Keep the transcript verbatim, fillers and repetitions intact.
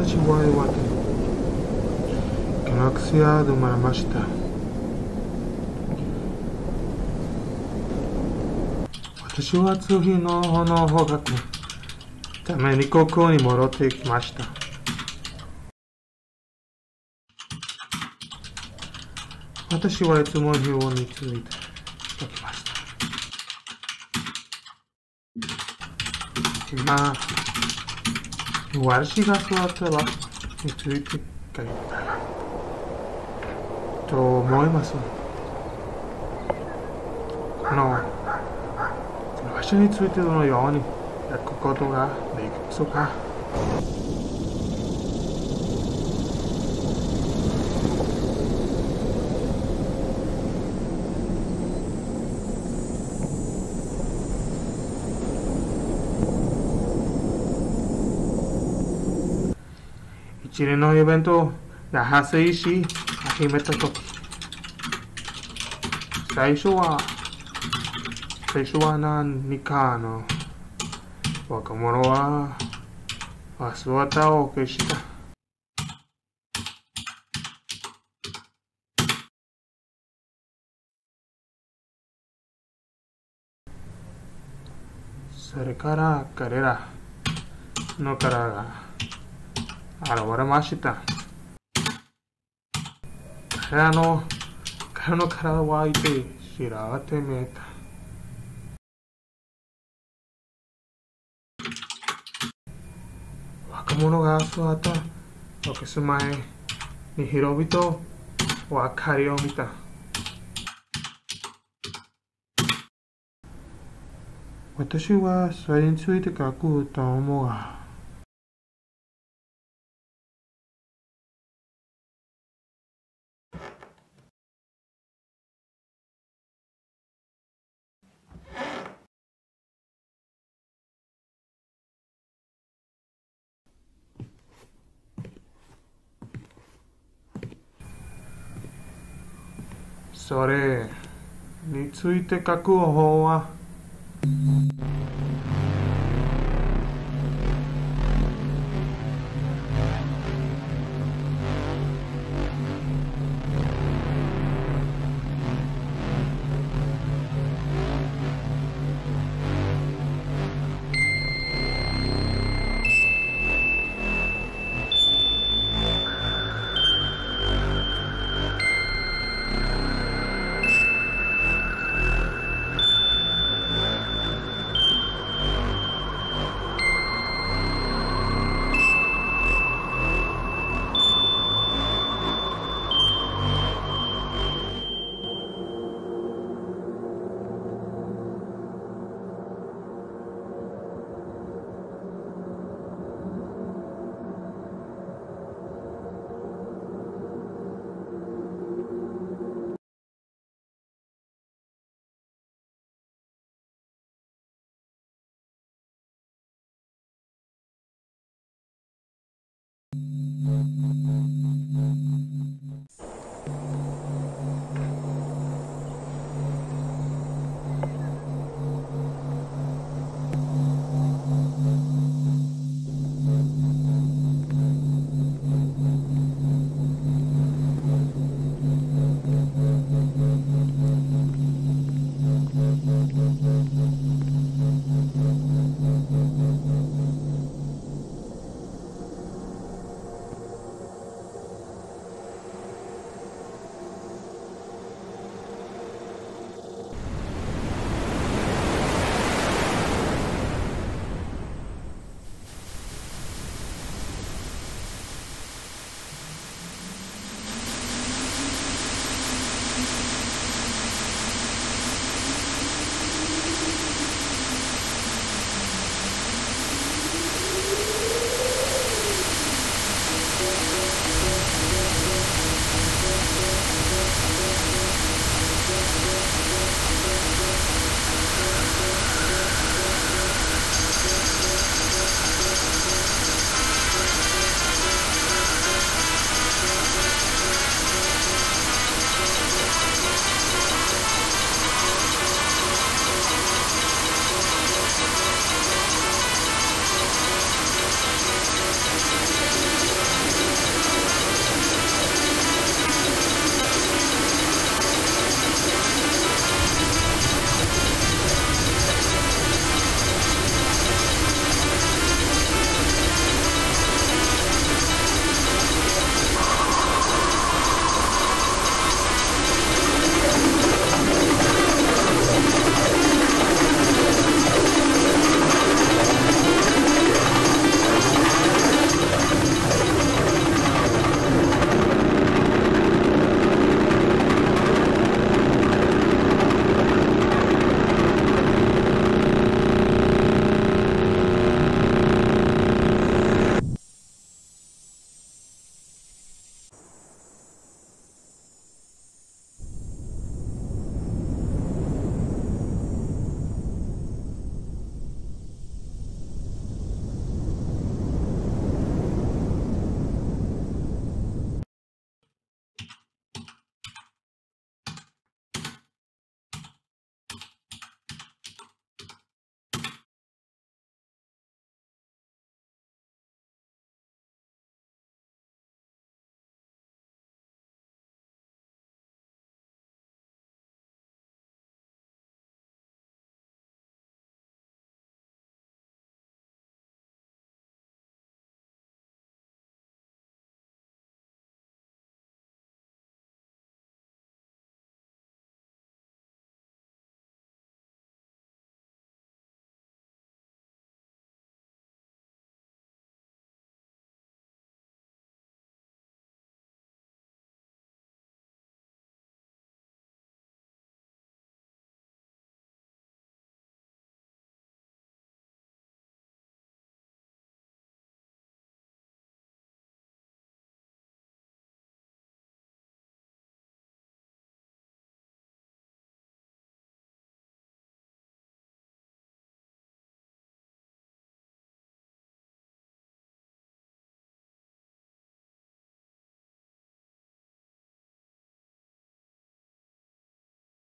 私は岩手ガラクシアで生まれました。私は次のの方角ためにここに戻ってきました。私はいつも日本について書きました。今、私が座った場所について書いたらと思います。あの、場所についてどのように書くことができますか？一連のイベントが発生し始めたとき、最初は、最初は何かの若者は姿を消した。それから彼らの体が現れました。彼らの、彼の体はいて調べてみた。若者が姿を消す前に人々は明かりを見た。私はそれについて書くと思うが、それについて書く方は、